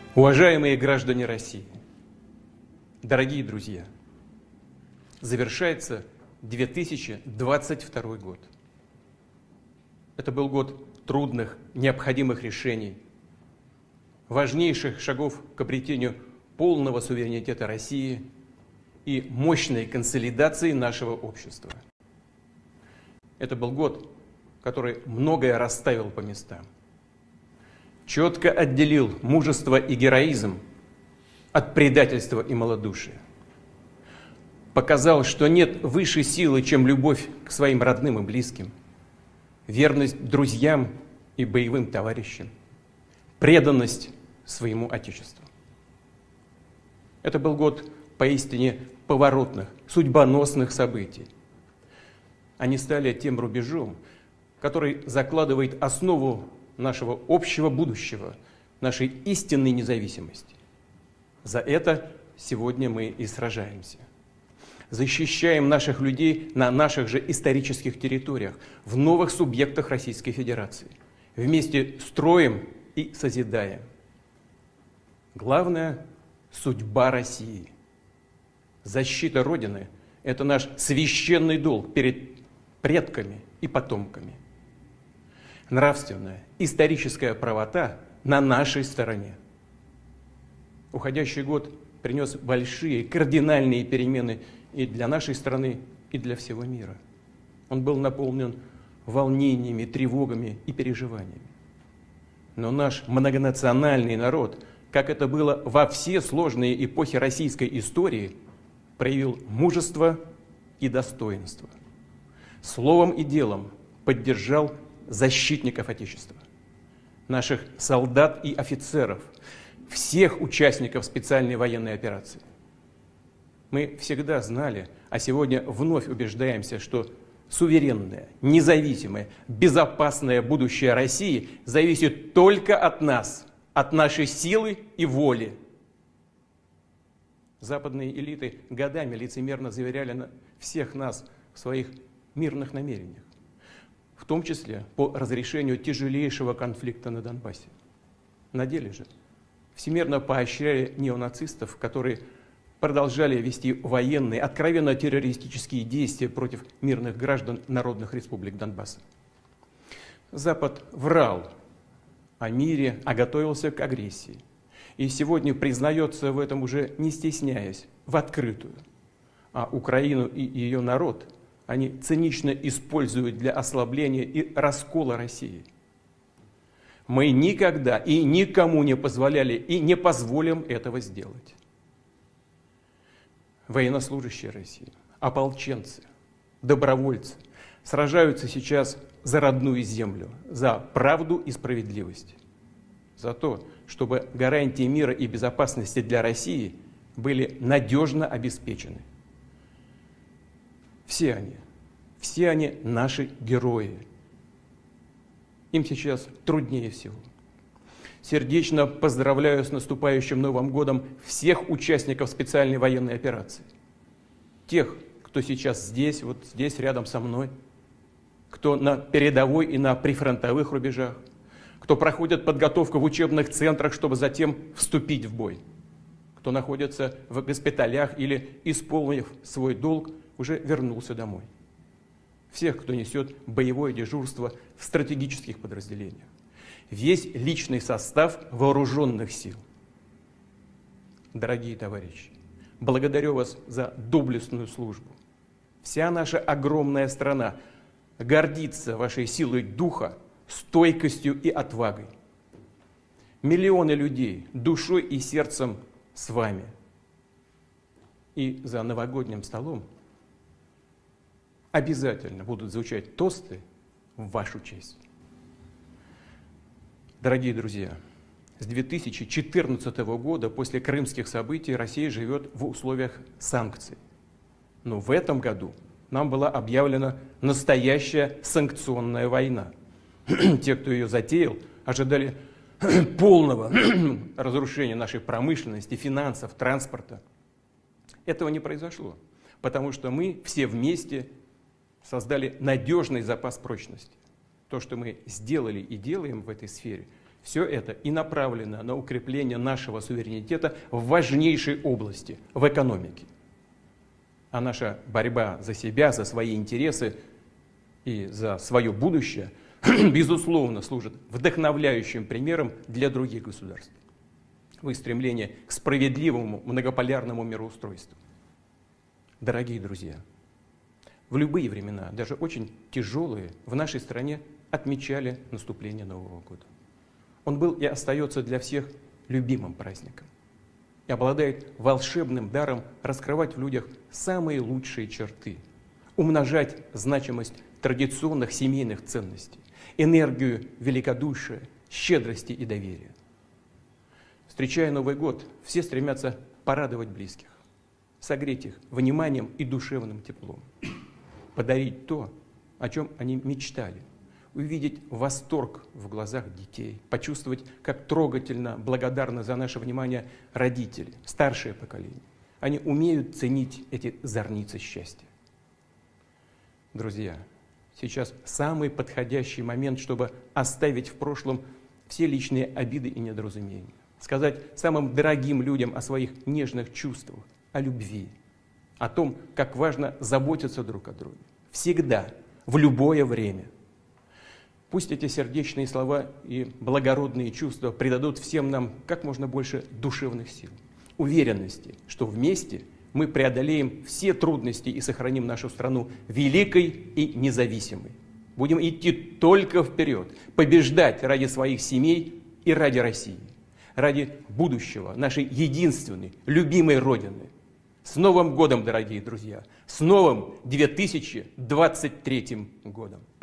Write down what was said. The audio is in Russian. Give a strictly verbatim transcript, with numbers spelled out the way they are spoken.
Уважаемые граждане России, дорогие друзья, завершается две тысячи двадцать второй год. Это был год трудных, необходимых решений, важнейших шагов к обретению полного суверенитета России и мощной консолидации нашего общества. Это был год, который многое расставил по местам. Четко отделил мужество и героизм от предательства и малодушия. Показал, что нет высшей силы, чем любовь к своим родным и близким, верность друзьям и боевым товарищам, преданность своему Отечеству. Это был год поистине поворотных, судьбоносных событий. Они стали тем рубежом, который закладывает основу нашего общего будущего, нашей истинной независимости. За это сегодня мы и сражаемся. Защищаем наших людей на наших же исторических территориях, в новых субъектах Российской Федерации. Вместе строим и созидаем. Главное – судьба России. Защита Родины – это наш священный долг перед предками и потомками. Нравственная, историческая правота на нашей стороне. Уходящий год принес большие, кардинальные перемены и для нашей страны, и для всего мира. Он был наполнен волнениями, тревогами и переживаниями. Но наш многонациональный народ, как это было во все сложные эпохи российской истории, проявил мужество и достоинство. Словом и делом поддержал защитников Отечества, наших солдат и офицеров, всех участников специальной военной операции. Мы всегда знали, а сегодня вновь убеждаемся, что суверенное, независимое, безопасное будущее России зависит только от нас, от нашей силы и воли. Западные элиты годами лицемерно заверяли всех нас в своих мирных намерениях, в том числе по разрешению тяжелейшего конфликта на Донбассе. На деле же всемирно поощряли неонацистов, которые продолжали вести военные, откровенно террористические действия против мирных граждан народных республик Донбасса. Запад врал о мире, а готовился к агрессии. И сегодня признается в этом, уже не стесняясь, в открытую. А Украину и ее народ они цинично используют для ослабления и раскола России. Мы никогда и никому не позволяли и не позволим этого сделать. Военнослужащие России, ополченцы, добровольцы сражаются сейчас за родную землю, за правду и справедливость, за то, чтобы гарантии мира и безопасности для России были надежно обеспечены. Все они, все они наши герои. Им сейчас труднее всего. Сердечно поздравляю с наступающим Новым годом всех участников специальной военной операции. Тех, кто сейчас здесь, вот здесь рядом со мной, кто на передовой и на прифронтовых рубежах, кто проходит подготовку в учебных центрах, чтобы затем вступить в бой, кто находится в госпиталях или, исполнив свой долг, уже вернулся домой. Всех, кто несет боевое дежурство в стратегических подразделениях. Весь личный состав вооруженных сил. Дорогие товарищи, благодарю вас за доблестную службу. Вся наша огромная страна гордится вашей силой духа, стойкостью и отвагой. Миллионы людей душой и сердцем с вами. И за новогодним столом обязательно будут звучать тосты в вашу честь. Дорогие друзья, с две тысячи четырнадцатого года, после крымских событий, Россия живет в условиях санкций. Но в этом году нам была объявлена настоящая санкционная война. Те, кто ее затеял, ожидали полного разрушения нашей промышленности, финансов, транспорта. Этого не произошло, потому что мы все вместе создали надежный запас прочности. То, что мы сделали и делаем в этой сфере, Все это и направлено на укрепление нашего суверенитета в важнейшей области, в экономике. А наша борьба за себя, за свои интересы и за свое будущее, безусловно, служит вдохновляющим примером для других государств в их стремлении к справедливому многополярному мироустройству. Дорогие друзья, в любые времена, даже очень тяжелые, в нашей стране отмечали наступление Нового года. Он был и остается для всех любимым праздником и обладает волшебным даром раскрывать в людях самые лучшие черты, умножать значимость традиционных семейных ценностей, энергию великодушия, щедрости и доверия. Встречая Новый год, все стремятся порадовать близких, согреть их вниманием и душевным теплом, подарить то, о чем они мечтали, увидеть восторг в глазах детей, почувствовать, как трогательно, благодарны за наше внимание родители, старшее поколение. Они умеют ценить эти зорницы счастья. Друзья, сейчас самый подходящий момент, чтобы оставить в прошлом все личные обиды и недоразумения, сказать самым дорогим людям о своих нежных чувствах, о любви, о том, как важно заботиться друг о друге. Всегда, в любое время. Пусть эти сердечные слова и благородные чувства придадут всем нам как можно больше душевных сил, уверенности, что вместе мы преодолеем все трудности и сохраним нашу страну великой и независимой. Будем идти только вперед, побеждать ради своих семей и ради России, ради будущего нашей единственной, любимой Родины. С Новым годом, дорогие друзья! С новым две тысячи двадцать третьим годом!